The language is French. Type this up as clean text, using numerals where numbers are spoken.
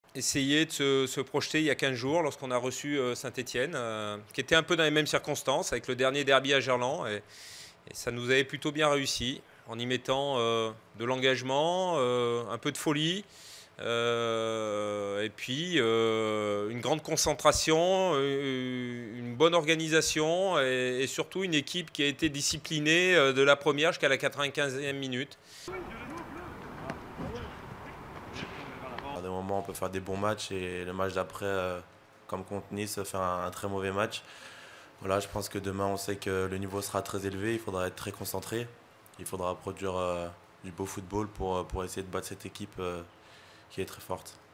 essayer de se projeter il y a 15 jours lorsqu'on a reçu Saint-Étienne, qui était un peu dans les mêmes circonstances avec le dernier derby à Gerland. Et ça nous avait plutôt bien réussi en y mettant de l'engagement, un peu de folie, et puis une grande concentration, une bonne organisation et surtout une équipe qui a été disciplinée de la première jusqu'à la 95e minute. À des moments, on peut faire des bons matchs et le match d'après, comme contre Nice, faire un très mauvais match. Voilà, je pense que demain, on sait que le niveau sera très élevé, il faudra être très concentré. Il faudra produire du beau football pour essayer de battre cette équipe qui est très forte.